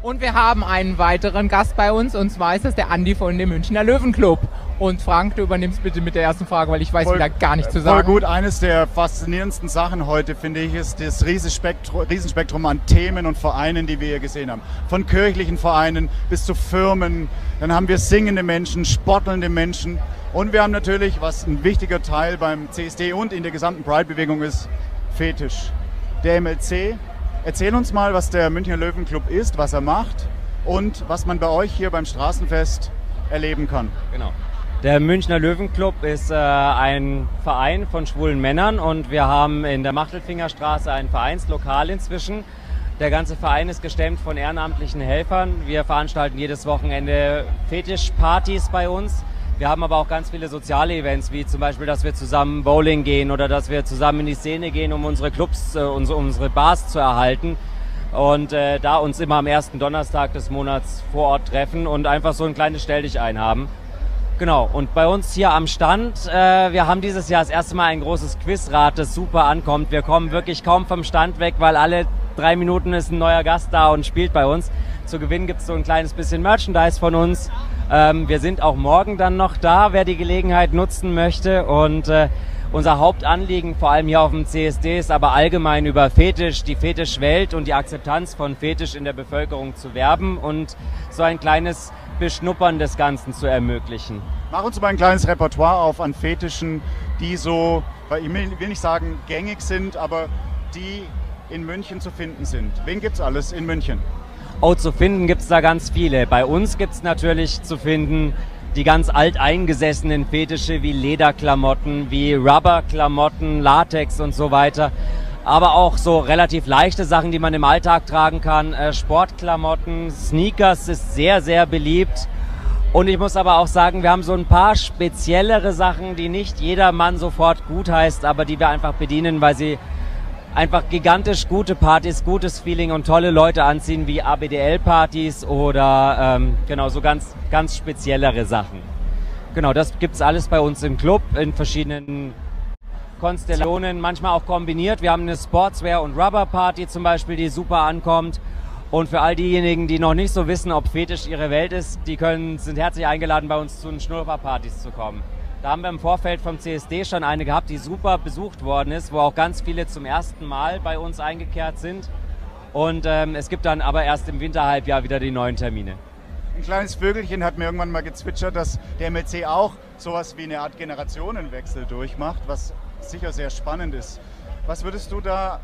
Und wir haben einen weiteren Gast bei uns, und zwar ist das der Andi von dem Münchner Löwenclub. Und Frank, du übernimmst bitte mit der ersten Frage, weil ich weiß wieder gar nichts zu sagen. Voll gut. Eines der faszinierendsten Sachen heute, finde ich, ist das Riesenspektrum an Themen und Vereinen, die wir hier gesehen haben. Von kirchlichen Vereinen bis zu Firmen. Dann haben wir singende Menschen, sportelnde Menschen. Und wir haben natürlich, was ein wichtiger Teil beim CSD und in der gesamten Pride-Bewegung ist, Fetisch. Der MLC. Erzähl uns mal, was der Münchner Löwenclub ist, was er macht und was man bei euch hier beim Straßenfest erleben kann. Genau. Der Münchner Löwenclub ist ein Verein von schwulen Männern und wir haben in der Machtelfingerstraße ein Vereinslokal inzwischen. Der ganze Verein ist gestemmt von ehrenamtlichen Helfern. Wir veranstalten jedes Wochenende Fetischpartys bei uns. Wir haben aber auch ganz viele soziale Events, wie zum Beispiel, dass wir zusammen Bowling gehen oder dass wir zusammen in die Szene gehen, um unsere Clubs, unsere Bars zu erhalten. Und da uns immer am ersten Donnerstag des Monats vor Ort treffen und einfach so ein kleines Stelldichein haben. Genau, und bei uns hier am Stand, wir haben dieses Jahr das erste Mal ein großes Quizrad, das super ankommt. Wir kommen wirklich kaum vom Stand weg, weil alle 3 Minuten ist ein neuer Gast da und spielt bei uns. Zu gewinnen gibt es so ein kleines bisschen Merchandise von uns. Wir sind auch morgen dann noch da, wer die Gelegenheit nutzen möchte. Und unser Hauptanliegen, vor allem hier auf dem CSD, ist aber allgemein über Fetisch, die Fetischwelt und die Akzeptanz von Fetisch in der Bevölkerung zu werben und so ein kleines Beschnuppern des Ganzen zu ermöglichen. Mach uns mal ein kleines Repertoire auf an Fetischen, die so, ich will nicht sagen gängig sind, aber die in München zu finden sind. Wen gibt's alles in München? Oh, zu finden gibt's da ganz viele. Bei uns gibt's natürlich zu finden die ganz alteingesessenen Fetische wie Lederklamotten, wie Rubberklamotten, Latex und so weiter. Aber auch so relativ leichte Sachen, die man im Alltag tragen kann. Sportklamotten, Sneakers ist sehr, sehr beliebt. Und ich muss aber auch sagen, wir haben so ein paar speziellere Sachen, die nicht jedermann sofort gut heißt, aber die wir einfach bedienen, weil sie einfach gigantisch gute Partys, gutes Feeling und tolle Leute anziehen, wie ABDL-Partys oder genau so ganz speziellere Sachen. Genau, das gibt's alles bei uns im Club in verschiedenen Konstellationen, manchmal auch kombiniert. Wir haben eine Sportswear- und Rubber-Party zum Beispiel, die super ankommt. Und für all diejenigen, die noch nicht so wissen, ob Fetisch ihre Welt ist, die sind herzlich eingeladen, bei uns zu den Schnurrbarpartys zu kommen. Da haben wir im Vorfeld vom CSD schon eine gehabt, die super besucht worden ist, wo auch ganz viele zum ersten Mal bei uns eingekehrt sind. Und es gibt dann aber erst im Winterhalbjahr wieder die neuen Termine. Ein kleines Vögelchen hat mir irgendwann mal gezwitschert, dass der MLC auch sowas wie eine Art Generationenwechsel durchmacht, was sicher sehr spannend ist. Was hast du da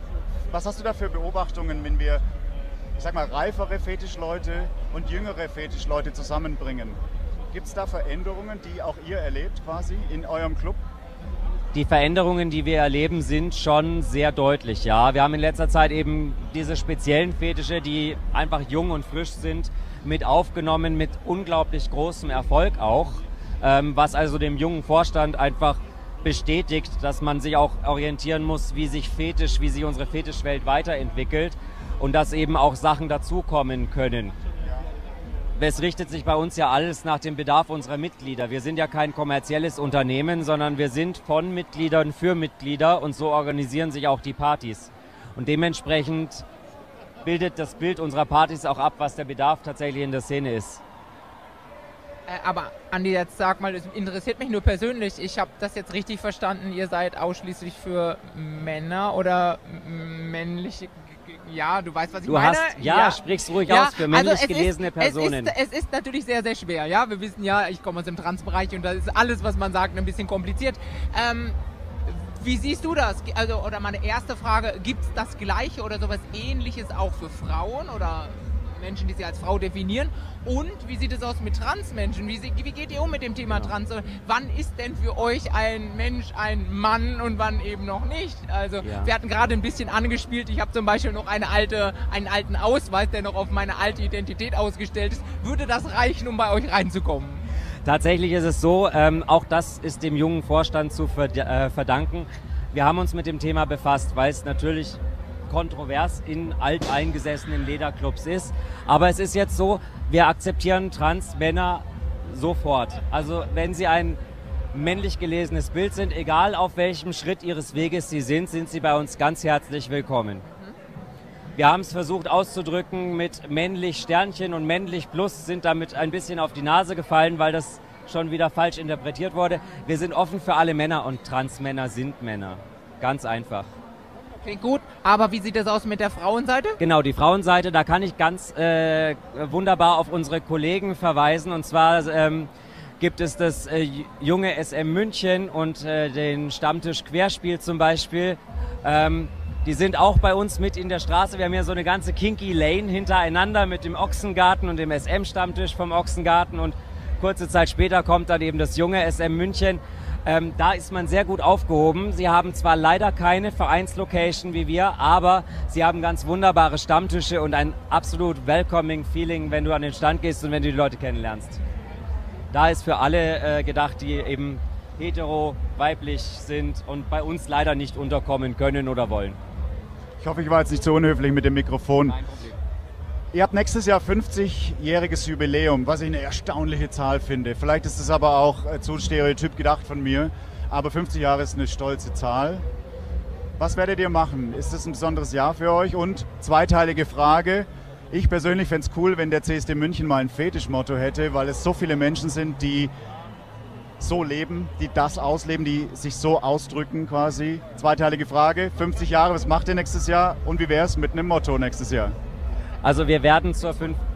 für Beobachtungen, wenn wir, ich sag mal, reifere Fetischleute und jüngere Fetischleute zusammenbringen? Gibt es da Veränderungen, die auch ihr erlebt quasi in eurem Club? Die Veränderungen, die wir erleben, sind schon sehr deutlich, ja. Wir haben in letzter Zeit eben diese speziellen Fetische, die einfach jung und frisch sind, mit aufgenommen, mit unglaublich großem Erfolg auch, was also dem jungen Vorstand einfach bestätigt, dass man sich auch orientieren muss, wie sich unsere Fetischwelt weiterentwickelt und dass eben auch Sachen dazukommen können. Es richtet sich bei uns ja alles nach dem Bedarf unserer Mitglieder. Wir sind ja kein kommerzielles Unternehmen, sondern wir sind von Mitgliedern für Mitglieder und so organisieren sich auch die Partys. Und dementsprechend bildet das Bild unserer Partys auch ab, was der Bedarf tatsächlich in der Szene ist. Aber Andi, jetzt sag mal, es interessiert mich nur persönlich. Ich habe das jetzt richtig verstanden, ihr seid ausschließlich für Männer oder männliche... Ja, du weißt, was ich meine. Sprichst ruhig aus, für männlich gelesene Personen. Es ist natürlich sehr, sehr schwer. Ja, wir wissen ja, ich komme aus dem Transbereich und da ist alles, was man sagt, ein bisschen kompliziert. Wie siehst du das? Also, oder meine erste Frage, gibt es das Gleiche oder sowas Ähnliches auch für Frauen oder Menschen, die sich als Frau definieren? Und wie sieht es aus mit Transmenschen? Wie geht ihr um mit dem Thema Trans? Wann ist denn für euch ein Mensch ein Mann und wann eben noch nicht? Also wir hatten gerade ein bisschen angespielt, ich habe zum Beispiel noch einen alten Ausweis, der noch auf meine alte Identität ausgestellt ist. Würde das reichen, um bei euch reinzukommen? Tatsächlich ist es so, auch das ist dem jungen Vorstand zu verdanken. Wir haben uns mit dem Thema befasst, weil es natürlich kontrovers in alteingesessenen Lederclubs ist. Aber es ist jetzt so, wir akzeptieren Trans-Männer sofort. Also wenn sie ein männlich gelesenes Bild sind, egal auf welchem Schritt ihres Weges sie sind bei uns ganz herzlich willkommen. Wir haben es versucht auszudrücken mit männlich Sternchen und männlich Plus, sind damit ein bisschen auf die Nase gefallen, weil das schon wieder falsch interpretiert wurde. Wir sind offen für alle Männer und Transmänner sind Männer. Ganz einfach. Klingt gut, aber wie sieht das aus mit der Frauenseite? Genau, die Frauenseite, da kann ich ganz wunderbar auf unsere Kollegen verweisen. Und zwar gibt es das junge SM München und den Stammtisch Querspiel zum Beispiel. Die sind auch bei uns mit in der Straße. Wir haben hier so eine ganze Kinky Lane hintereinander mit dem Ochsengarten und dem SM-Stammtisch vom Ochsengarten. Und kurze Zeit später kommt dann eben das junge SM München. Da ist man sehr gut aufgehoben. Sie haben zwar leider keine Vereinslocation wie wir, aber sie haben ganz wunderbare Stammtische und ein absolut welcoming Feeling, wenn du an den Stand gehst und wenn du die Leute kennenlernst. Da ist für alle gedacht, die eben hetero, weiblich sind und bei uns leider nicht unterkommen können oder wollen. Ich hoffe, ich war jetzt nicht so unhöflich mit dem Mikrofon. Kein Problem. Ihr habt nächstes Jahr 50-jähriges Jubiläum, was ich eine erstaunliche Zahl finde. Vielleicht ist es aber auch zu stereotyp gedacht von mir, aber 50 Jahre ist eine stolze Zahl. Was werdet ihr machen? Ist das ein besonderes Jahr für euch? Und zweiteilige Frage. Ich persönlich fände es cool, wenn der CSD München mal ein Fetischmotto hätte, weil es so viele Menschen sind, die so leben, die das ausleben, die sich so ausdrücken quasi. Zweiteilige Frage, 50 Jahre, was macht ihr nächstes Jahr und wie wäre es mit einem Motto nächstes Jahr? Also wir werden zur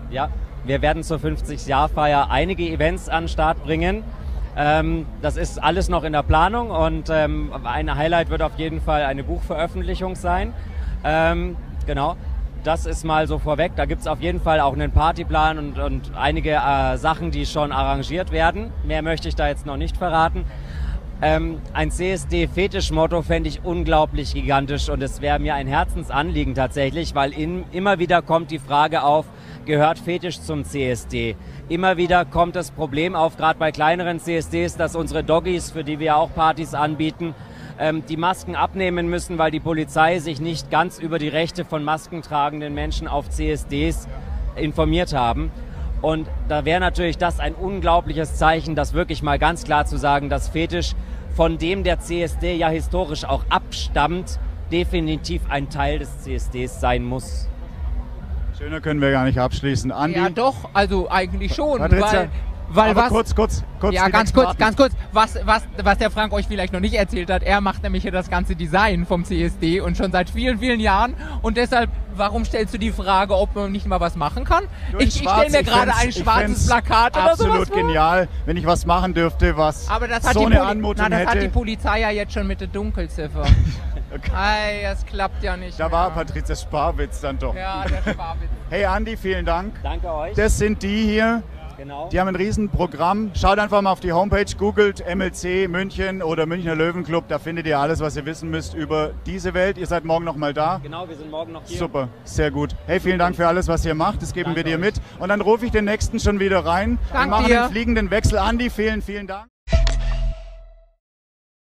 50-Jahr-Feier einige Events an den Start bringen. Das ist alles noch in der Planung und ein Highlight wird auf jeden Fall eine Buchveröffentlichung sein. Genau. Das ist mal so vorweg. Da gibt es auf jeden Fall auch einen Partyplan und einige Sachen, die schon arrangiert werden. Mehr möchte ich da jetzt noch nicht verraten. Ein CSD-Fetischmotto fände ich unglaublich gigantisch und es wäre mir ein Herzensanliegen tatsächlich, weil immer wieder kommt die Frage auf, gehört Fetisch zum CSD? Immer wieder kommt das Problem auf, gerade bei kleineren CSDs, dass unsere Doggies, für die wir auch Partys anbieten, die Masken abnehmen müssen, weil die Polizei sich nicht ganz über die Rechte von maskentragenden Menschen auf CSDs informiert haben. Und da wäre natürlich das ein unglaubliches Zeichen, das wirklich mal ganz klar zu sagen, dass Fetisch, von dem der CSD ja historisch auch abstammt, definitiv ein Teil des CSDs sein muss. Schöner können wir gar nicht abschließen. Andi? Ja doch, also eigentlich schon, Patricia, weil aber was... kurz. Ja, ganz kurz. Was der Frank euch vielleicht noch nicht erzählt hat, er macht nämlich hier das ganze Design vom CSD und schon seit vielen, vielen Jahren. Und deshalb, warum stellst du die Frage, ob man nicht mal was machen kann? Ich stelle mir gerade ein schwarzes Plakat oder sowas absolut vor. genial, wenn ich was machen dürfte, was Aber das hat so eine Anmutung das hätte. hat die Polizei ja jetzt schon mit der Dunkelziffer. Okay. Ei, das klappt ja nicht Da mehr. war Patrizias Sparwitz dann doch. Ja, der Sparwitz. Hey Andi, vielen Dank. Danke euch. Das sind die hier. Genau. Die haben ein Riesenprogramm. Schaut einfach mal auf die Homepage, googelt MLC München oder Münchner Löwenclub. Da findet ihr alles, was ihr wissen müsst über diese Welt. Ihr seid morgen noch mal da. Genau, wir sind morgen noch hier. Super, sehr gut. Hey, vielen Dank für alles, was ihr macht. Das geben wir dir mit. Und dann rufe ich den nächsten schon wieder rein. Dank Wir machen dir. einen fliegenden Wechsel. Andi, vielen Dank.